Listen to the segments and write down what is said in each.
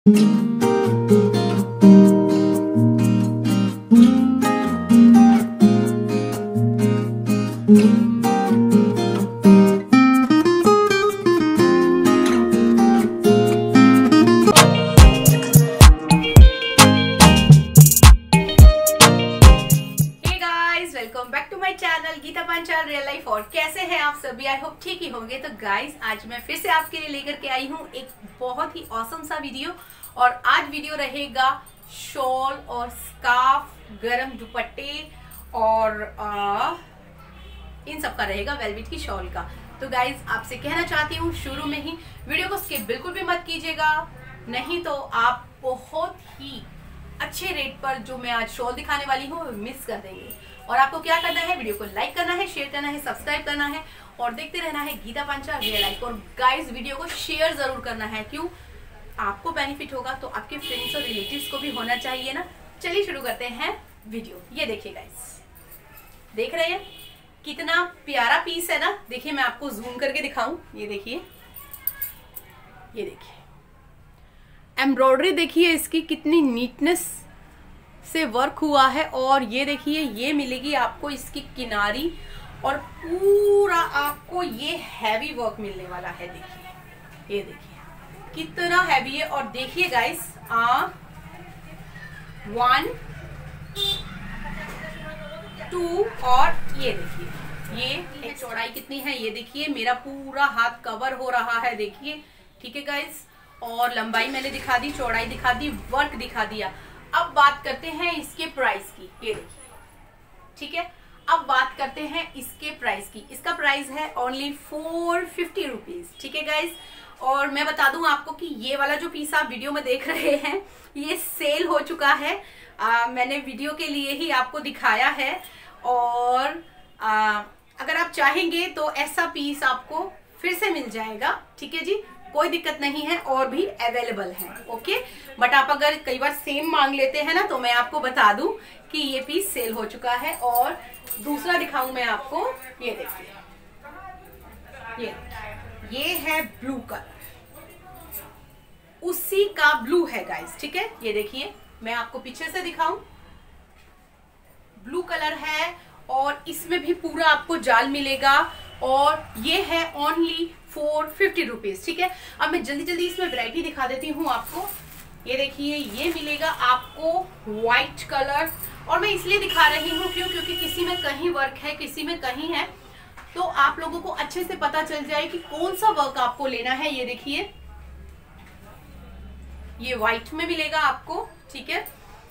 Welcome back to my channel Geeta Panchal real life. और कैसे हैं आप सभी? आई होप ठीक ही होंगे। तो गाइस आज मैं फिर से आपके लिए लेकर के आई हूँ एक बहुत ही ऑसम सा वीडियो। और आज वीडियो रहेगा शॉल और स्कार्फ, गरम दुपट्टे और इन सब का रहेगा, वेलवेट की शॉल का। तो गाइस आपसे कहना चाहती हूँ शुरू में ही वीडियो को स्किप बिल्कुल भी मत कीजिएगा, नहीं तो आप बहुत ही अच्छे रेट पर जो मैं आज शॉल दिखाने वाली हूँ मिस कर देंगे। और आपको क्या करना है, वीडियो को लाइक करना है, शेयर करना है, सब्सक्राइब करना है और देखते रहना है गीता पांचाल रियल लाइफ। और गाइस वीडियो को शेयर जरूर करना है, क्यों? आपको बेनिफिट होगा तो आपके फ्रेंड्स और रिलेटिव्स को भी होना चाहिए ना। चलिए शुरू करते हैं वीडियो। ये देखिए गाइस, देख रहे हैं कितना प्यारा पीस है ना। देखिए मैं आपको जूम करके दिखाऊं, ये देखिए, ये देखिए एम्ब्रॉयडरी देखिए इसकी कितनी नीटनेस से वर्क हुआ है। और ये देखिए ये मिलेगी आपको इसकी किनारी और पूरा आपको ये हैवी वर्क मिलने वाला है। देखिए ये देखिए कितना हैवी है। और देखिए गाइस 1 2 और ये देखिए ये चौड़ाई कितनी है, ये देखिए मेरा पूरा हाथ कवर हो रहा है। देखिए ठीक है गाइस, और लंबाई मैंने दिखा दी, चौड़ाई दिखा दी, वर्क दिखा दिया। अब बात करते हैं इसके प्राइस की। ये देखिए ठीक है, अब बात करते हैं इसके प्राइस की। इसका प्राइस है ओनली 450 रुपीज। ठीक है गाइस, और मैं बता दूं आपको कि ये वाला जो पीस आप वीडियो में देख रहे हैं ये सेल हो चुका है। मैंने वीडियो के लिए ही आपको दिखाया है। और अगर आप चाहेंगे तो ऐसा पीस आपको फिर से मिल जाएगा। ठीक है जी, कोई दिक्कत नहीं है, और भी अवेलेबल है। ओके, बट आप अगर कई बार सेम मांग लेते हैं ना, तो मैं आपको बता दूं कि ये पीस सेल हो चुका है। और दूसरा दिखाऊं मैं आपको, ये देखिए ये है ब्लू कलर, उसी का ब्लू है गाइस। ठीक है, ये देखिए मैं आपको पीछे से दिखाऊं, ब्लू कलर है और इसमें भी पूरा आपको जाल मिलेगा। और ये है ओनली 450 रुपीज। ठीक है, अब मैं जल्दी जल्दी इसमें वैरायटी दिखा देती हूँ आपको। ये देखिए ये मिलेगा आपको व्हाइट कलर, और मैं इसलिए दिखा रही हूँ क्योंकि किसी में कहीं वर्क है, किसी में कहीं है, तो आप लोगों को अच्छे से पता चल जाए कि कौन सा वर्क आपको लेना है। ये देखिए ये व्हाइट में मिलेगा आपको। ठीक है,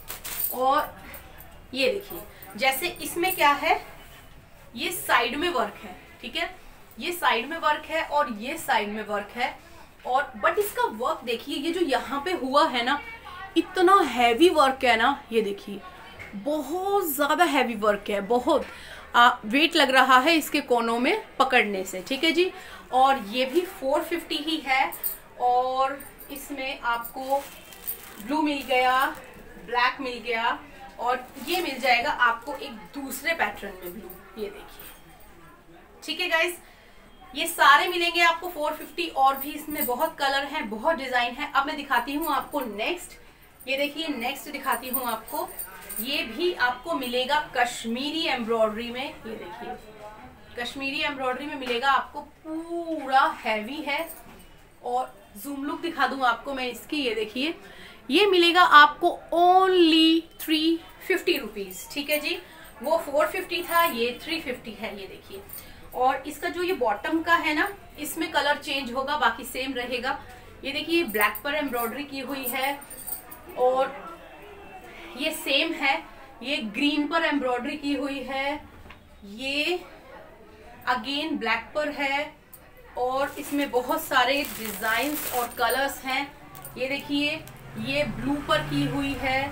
और ये देखिए जैसे इसमें क्या है, ये साइड में वर्क है। ठीक है, ये साइड में वर्क है और ये साइड में वर्क है। और बट इसका वर्क देखिए, ये जो यहाँ पे हुआ है ना, इतना हैवी वर्क है ना। ये देखिए बहुत ज्यादा हैवी वर्क है, बहुत वेट लग रहा है इसके कोनों में पकड़ने से। ठीक है जी, और ये भी 450 ही है। और इसमें आपको ब्लू मिल गया, ब्लैक मिल गया, और ये मिल जाएगा आपको एक दूसरे पैटर्न में ब्लू। ये देखिए ठीक है गाइस, ये सारे मिलेंगे आपको 450। और भी इसमें बहुत कलर है, बहुत डिजाइन है। अब मैं दिखाती हूँ आपको नेक्स्ट। ये देखिए नेक्स्ट दिखाती हूँ आपको, ये भी आपको मिलेगा कश्मीरी एम्ब्रॉयडरी में। ये देखिए कश्मीरी एम्ब्रॉयडरी में मिलेगा आपको, पूरा हैवी है। और जूम लुक दिखा दूं आपको मैं इसकी। ये देखिए ये मिलेगा आपको ओनली 350 रुपीज। ठीक है जी, वो 450 था, ये 350 है। ये देखिए, और इसका जो ये बॉटम का है ना, इसमें कलर चेंज होगा, बाकी सेम रहेगा। ये देखिए ब्लैक पर एम्ब्रॉयडरी की हुई है, और ये सेम है, ये ग्रीन पर एम्ब्रॉयडरी की हुई है, ये अगेन ब्लैक पर है, और इसमें बहुत सारे डिजाइन्स और कलर्स हैं। ये देखिए ये ब्लू पर की हुई है,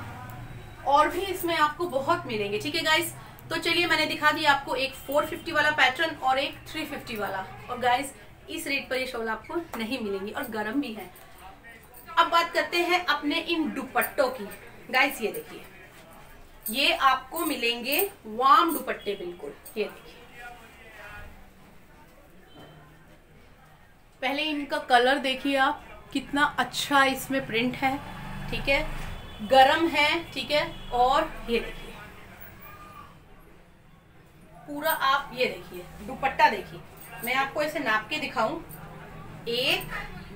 और भी इसमें आपको बहुत मिलेंगे। ठीक है गाइस, तो चलिए मैंने दिखा दिया आपको एक 450 वाला पैटर्न और एक 350 वाला। और गाइस इस रेट पर ये शॉल आपको नहीं मिलेंगी, और गर्म भी है। अब बात करते हैं अपने इन दुपट्टों की। गाइस ये देखिए ये आपको मिलेंगे वार्म दुपट्टे बिल्कुल। ये देखिए पहले इनका कलर देखिए आप, कितना अच्छा इसमें प्रिंट है, ठीक है, गरम है, ठीक है। और ये देखिए पूरा, आप ये देखिए दुपट्टा देखिए, मैं आपको इसे नाप के दिखाऊं, 1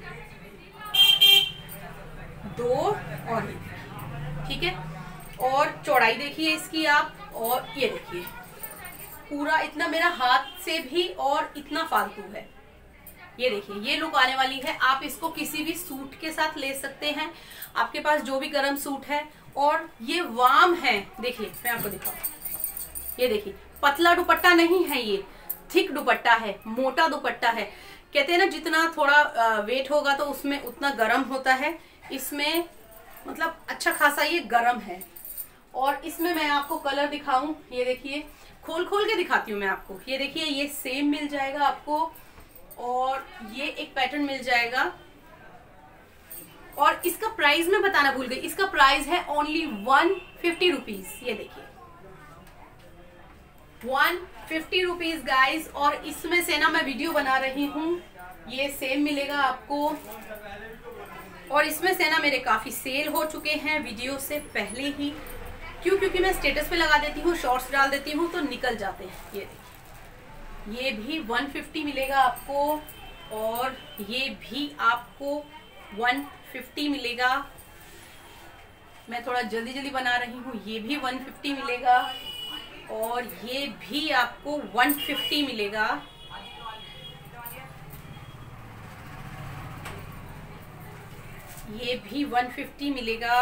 2 और ये, ठीक है। और चौड़ाई देखिए इसकी आप, और ये देखिए पूरा इतना मेरा हाथ से भी और इतना फालतू है। ये देखिए ये लुक आने वाली है। आप इसको किसी भी सूट के साथ ले सकते हैं, आपके पास जो भी गर्म सूट है। और ये वार्म है, देखिए मैं आपको दिखाऊं, ये देखिए पतला दुपट्टा नहीं है, ये थिक दुपट्टा है, मोटा दुपट्टा है। कहते हैं ना जितना थोड़ा वेट होगा तो उसमें उतना गर्म होता है, इसमें मतलब अच्छा खासा ये गर्म है। और इसमें मैं आपको कलर दिखाऊं, ये देखिए खोल खोल के दिखाती हूँ मैं आपको। ये देखिए ये सेम मिल जाएगा आपको, और ये एक पैटर्न मिल जाएगा। और इसका प्राइस मैं बताना भूल गई, इसका प्राइस है ओनली 150 रुपीज। ये देखिए 150 रुपीज गाइज। और इसमें से ना मैं वीडियो बना रही हूँ, ये सेम मिलेगा आपको। और इसमें से ना मेरे काफी सेल हो चुके हैं वीडियो से पहले ही, क्यों? क्योंकि मैं स्टेटस पे लगा देती हूँ, शॉर्ट्स डाल देती हूँ तो निकल जाते हैं। ये देखिए ये भी 150 मिलेगा आपको, और ये भी आपको 150 मिलेगा। मैं थोड़ा जल्दी जल्दी बना रही हूँ, ये भी 150 मिलेगा, और ये भी आपको 150 मिलेगा। ये भी 150 मिलेगा।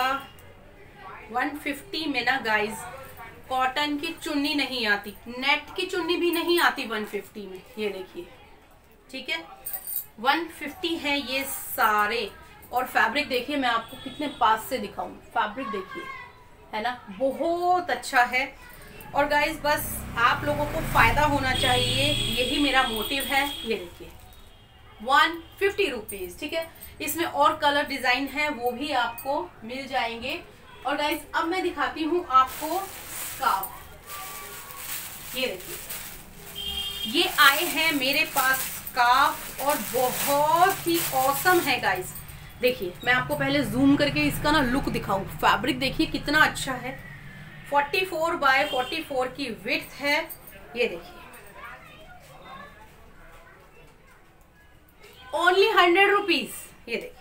150 में ना गाइज कॉटन की चुन्नी नहीं आती, नेट की चुन्नी भी नहीं आती 150 में। ये देखिए, ठीक है, 150 है ये सारे। और फैब्रिक देखिए, मैं आपको कितने पास से दिखाऊं, फैब्रिक देखिए, है ना, बहुत अच्छा है। और गाइज बस आप लोगों को फायदा होना चाहिए, यही मेरा मोटिव है। ये देखिए 150 रुपीज, ठीक है। इसमें और कलर डिजाइन है वो भी आपको मिल जाएंगे। और गाइज अब मैं दिखाती हूँ आपको स्कार्फ। ये देखिए ये आए हैं मेरे पास स्कार्फ, और बहुत ही ऑसम है गाइज। देखिए मैं आपको पहले जूम करके इसका ना लुक दिखाऊं। फैब्रिक देखिए कितना अच्छा है, 44 बाय 44 की विड्थ है। ये देखिए ओनली 100 रुपीज। ये देखिए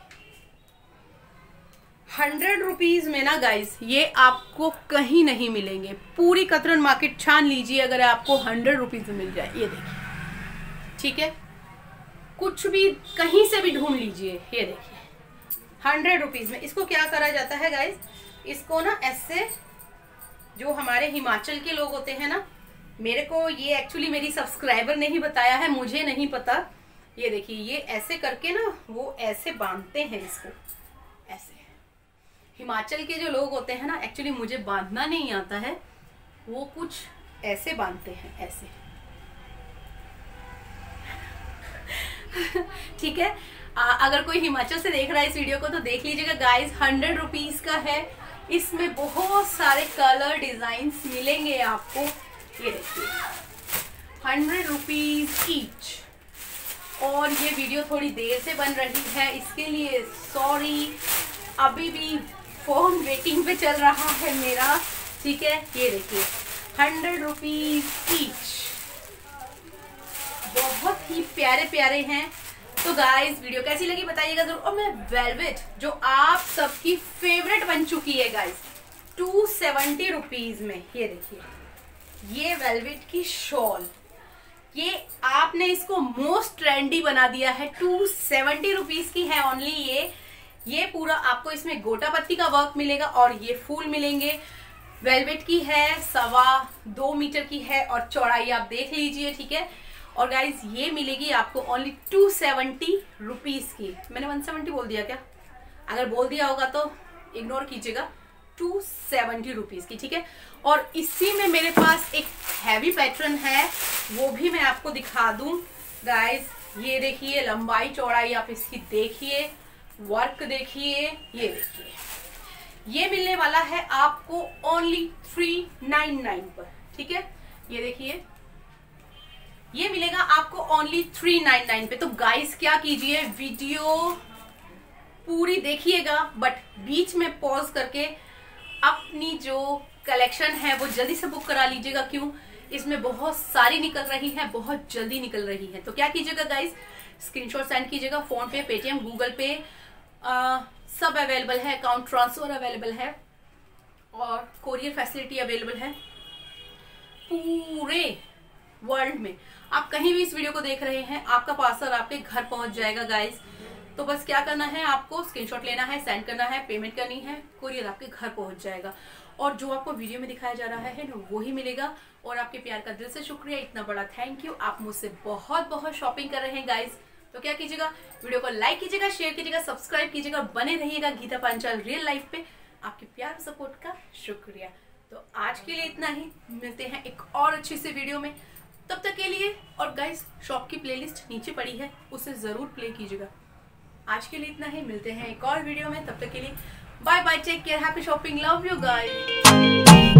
100 रुपीज में ना गाइज ये आपको कहीं नहीं मिलेंगे। पूरी कतरन मार्केट छान लीजिए अगर आपको 100 रुपीज में मिल जाए। ये देखिए, ठीक है, कुछ भी कहीं से भी ढूंढ लीजिए। ये देखिए 100 रुपीज में। इसको क्या करा जाता है गाइज, इसको ना ऐसे, जो हमारे हिमाचल के लोग होते हैं ना, मेरे को ये एक्चुअली मेरी सब्सक्राइबर ने ही बताया है, मुझे नहीं पता। ये देखिए ये ऐसे करके ना वो ऐसे बांधते हैं इसको, ऐसे। हिमाचल के जो लोग होते हैं ना, एक्चुअली मुझे बांधना नहीं आता है, वो कुछ ऐसे बांधते हैं, ऐसे। ठीक है, अगर कोई हिमाचल से देख रहा है इस वीडियो को तो देख लीजिएगा गाइज, 100 रुपीज का है। इसमें बहुत सारे कलर डिजाइन्स मिलेंगे आपको। ये देखिए 100 रुपीज ईच। और ये वीडियो थोड़ी देर से बन रही है, इसके लिए सॉरी। अभी भी फोन वेटिंग पे चल रहा है मेरा, ठीक है। ये देखिए 100 रुपीज ईच, बहुत ही प्यारे प्यारे हैं। तो गाइज वीडियो कैसी लगी बताइएगा जरूर। और मैं वेलवेट, जो आप सबकी फेवरेट बन चुकी है गाइज, 270 रुपीज में। ये देखिए ये वेलवेट की शॉल, ये आपने इसको मोस्ट ट्रेंडी बना दिया है। 270 रुपीज की है ओनली। ये पूरा आपको इसमें गोटा पत्ती का वर्क मिलेगा, और ये फूल मिलेंगे। वेलवेट की है, 2.25 मीटर की है, और चौड़ाई आप देख लीजिए, ठीक है। और गाइज ये मिलेगी आपको ओनली 270 रुपीज की। मैंने 170 बोल दिया क्या? अगर बोल दिया होगा तो इग्नोर कीजिएगा। 270 रुपीज की, ठीक है। और इसी में मेरे पास एक हैवी पैटर्न है, वो भी मैं आपको दिखा दूं गाइज। ये देखिए लंबाई चौड़ाई आप इसकी देखिए, वर्क देखिए। ये देखिए ये मिलने वाला है आपको ओनली 399 पर, ठीक है। ये देखिए ये मिलेगा आपको ओनली 399 पे। तो गाइस क्या कीजिए, वीडियो पूरी देखिएगा, बट बीच में पॉज करके अपनी जो कलेक्शन है वो जल्दी से बुक करा लीजिएगा। क्यों? इसमें बहुत सारी निकल रही है, बहुत जल्दी निकल रही है। तो क्या कीजिएगा गाइस, स्क्रीनशॉट सेंड कीजिएगा। PhonePe, Paytm, Google Pay सब अवेलेबल है। अकाउंट ट्रांसफर अवेलेबल है और कोरियर फैसिलिटी अवेलेबल है पूरे वर्ल्ड में। आप कहीं भी इस वीडियो को देख रहे हैं, आपका पार्सल आपके घर पहुंच जाएगा गाइस। तो बस क्या करना है, आपको स्क्रीनशॉट लेना है, सेंड करना है, पेमेंट करनी है, कोरियर आपके घर पहुंच जाएगा और जो आपको वीडियो में दिखाया जा रहा है ना वो ही मिलेगा। और आपके प्यार का दिल से शुक्रिया, इतना बड़ा थैंक यू। आप मुझसे बहुत बहुत शॉपिंग कर रहे हैं गाइस। तो क्या कीजिएगा, वीडियो को लाइक कीजिएगा, शेयर कीजिएगा, सब्सक्राइब कीजिएगा, बने रहिएगा गीता पांचाल रियल लाइफ पे। आपके प्यार और सपोर्ट का शुक्रिया। तो आज के लिए इतना ही, मिलते हैं एक और अच्छी सी वीडियो में, तब तक के लिए। और गाइस शॉप की प्लेलिस्ट नीचे पड़ी है, उसे जरूर प्ले कीजिएगा। आज के लिए इतना ही, मिलते हैं एक और वीडियो में, तब तक के लिए bye bye, take care, happy shopping, love you guys.